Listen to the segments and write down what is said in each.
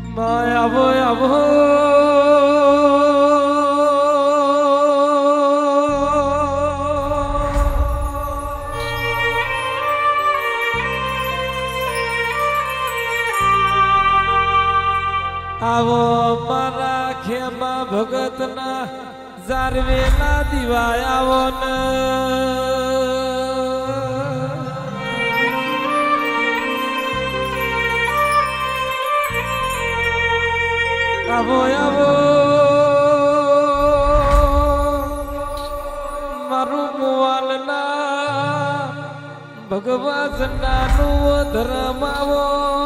આવો આવો આવો મારા ખેમા ભગતના જારવેલા દીવા આવો ને આવો આવો મારું મુવાલના ભગવા ઝંડાનું ધર્મ આવો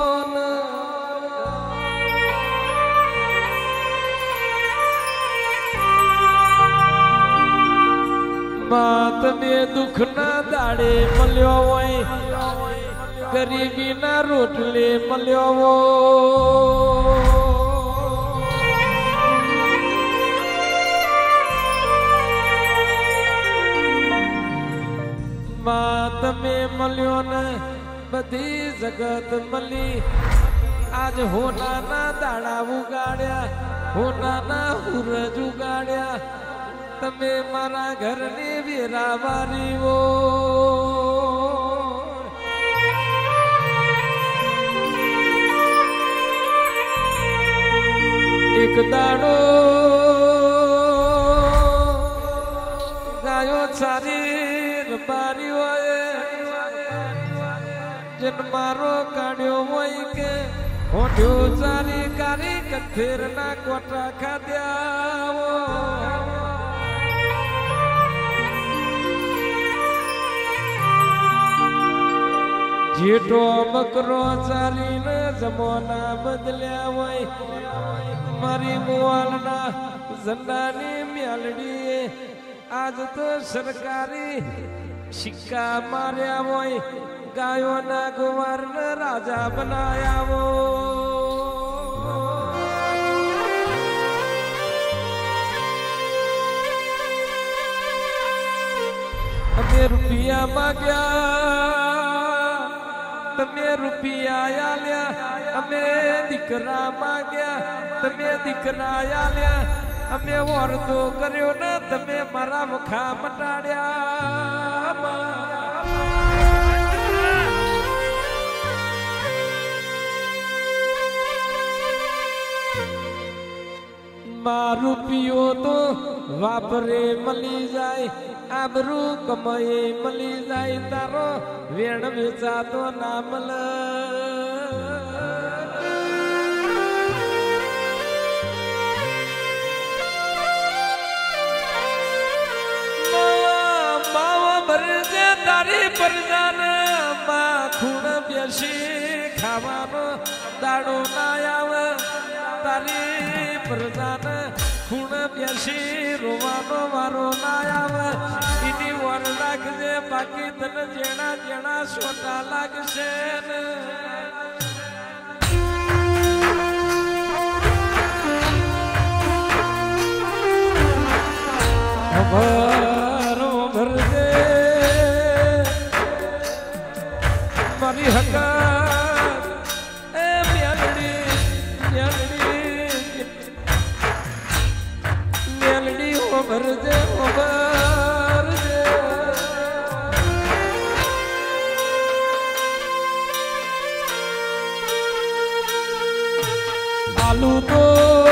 તમે દુઃખ ના દાડે મળ્યો હોય ગરીબી ના રોટલે મળ્યો હોય તમે મળ્યો ને બધી જગત મળી આજ હોના ના દાડા ઉગાડ્યા હોના ના હુરજ ઉગાડ્યા તમે મારા ઘરની વેરાવારીઓ એક દાડો ગાયો સારી બારીઓ જન મારો કાઢ્યો હોય કે હોઠ્યો સારી કારી કથેર ના કોટા ખાધ્યા જેટો બકરો ચાલીને જમોના બદલ્યા હોય મારી મુવાલના ઝંડાની મ્યાલડીએ આજ તો સરકારી સિક્કા માર્યા હોય ગાયોના ગોવારને રાજા બનાયા હોય અમે રૂપિયા માગ્યા તમે રૂપિયા આલ્યા અમે દીકરા માગ્યા તમે દીકરા આલ્યા અમે વર્તો કર્યો ને તમે મારા વખા મટાડ્યા મારું પીઓ તો વાપરે મળી જાય આબરૂ કમાએ મળી જાય તારો વેણ વેચાતો ના મલ માવા ભરજે તારી પરજાન માં ખૂણ બેસી ખાવાનો દાડો ના આવે તારી પરજાન ખૂણ બેસી રોવાનો વારો ના આવે એની વર લાગજે બાકી તને જેણા જેણા સોટા લાગશે ને ભરો ભરજે મારી હકા એ મ્યાલડી મ્યાલડી મ્યાલડી હો ભરજે હો ભરજે આલુ તો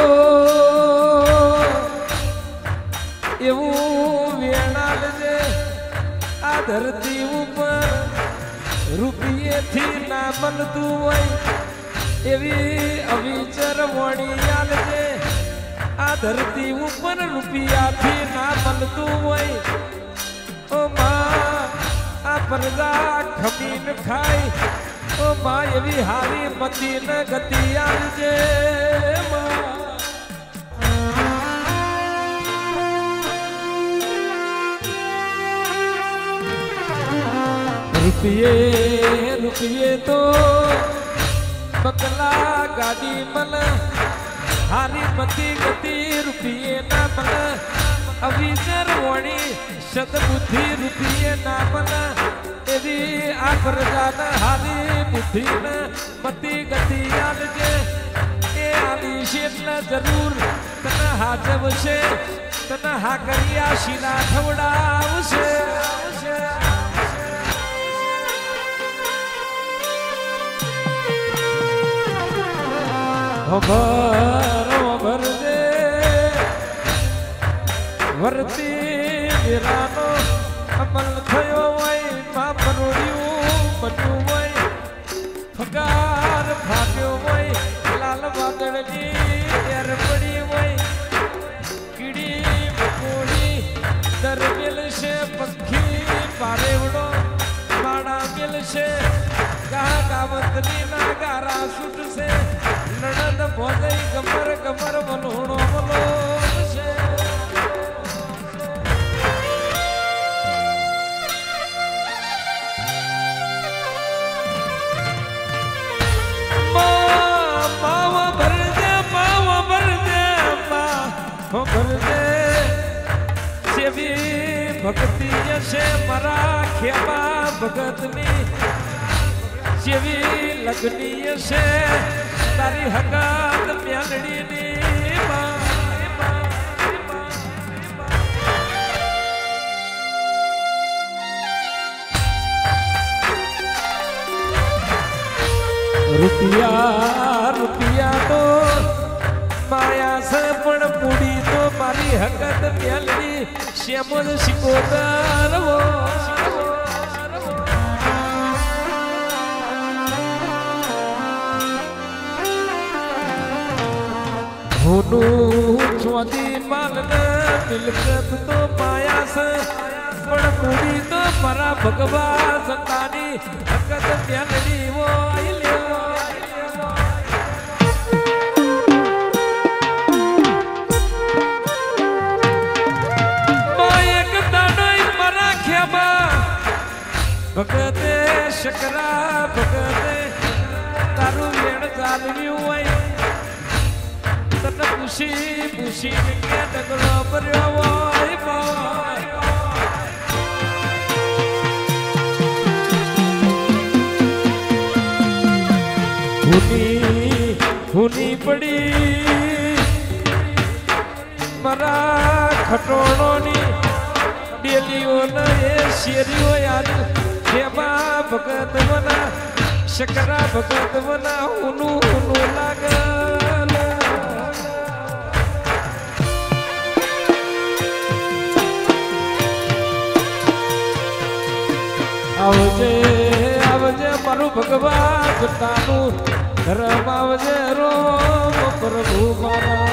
એવું વેણાલજે આ ધરતી ઉપર રૂપિયેથી ના મળતું હોય એવી અવિચર વણી આલજે આ ધરતી ઉપર રૂપિયાથી ના મળતું હોય ઓ માં આ પરજા ખમીન ખાય ઓ માં એવી હારી મતી ને ગતિ આલજે રૂપિયે રૂપિયે તો બકલા ગાડી મન હારી મતી ગતિ રૂપિયે ના મન અવિચર વણી સદબુદ્ધિ રૂપિયે ના મન એવી આ પ્રજાને હારી બુદ્ધિ ને મતી ગતિ આલજે એ જરૂર તને હાજવશે તને હા કર્યા શીલા ખવડાવશે ભર દે વરતી વિરાનો અમલ થયો હોય માં પરોડ્યું બન્યું હોય ફગાર ફાટ્યો હોય લાલ વાદળની એર પડી હોય કીડી મકોડી દર મેલશે પંખી પારેવડો માણા મેલશે ગા ગાવતની ના ગારા છૂટશે નણંદ ભોજઈ ગમર ગમર વલોણો વલોણશે ભક્તિ છે મારા ખેમા ભગતની જેવી લગ્ની છે તારી હગાત મ્યાલડીની રૂપિયા રૂપિયા તો માયા છે પણ પૂડી તો મારી હકત મ્યાલડી શ્યામલ શિકોતર હોનું ચોથી માલ મિલકત તો માયા છે પણ પૂરી તો મારા ભગવા સંતાની હકત મ્યાલડી હોય લેવો ભગતે શકરા ભગતે તારું વેણ ચાલવ્યું હોય તને પૂછી પૂછી કે ડગલો ભર્યો હોય હુની પડી મારા ખટોળોની ડેલીઓ ને એ શેરીઓ યાદ જેમાં ભગત મના શકરા ભગત મના હુનું હુનું લાગલ આવજે આવજે મારું ભગવાન જટાનું ધર્મ આવજે રો પ્રભુ મારા